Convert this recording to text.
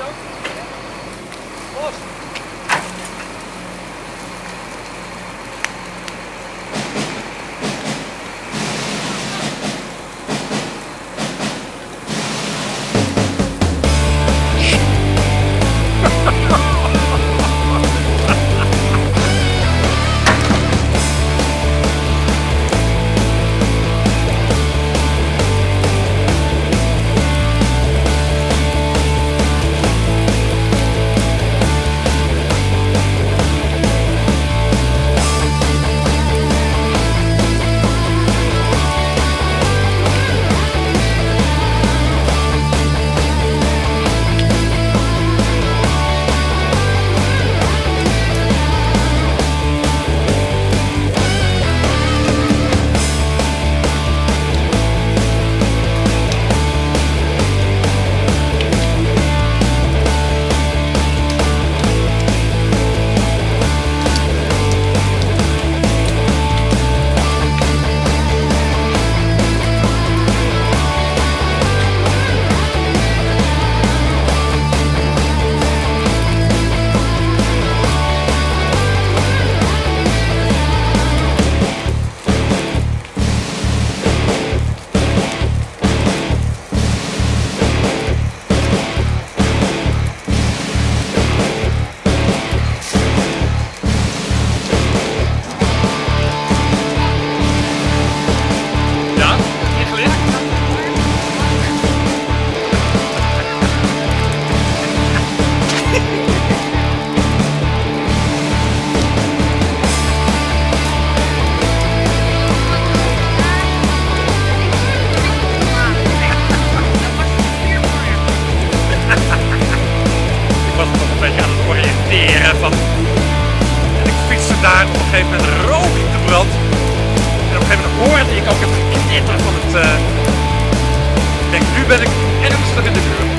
daar op een gegeven moment rook ik de brand. En op een gegeven moment hoorde ik ook het geknitter van het... Ik denk, nu ben ik ernstig in de buurt.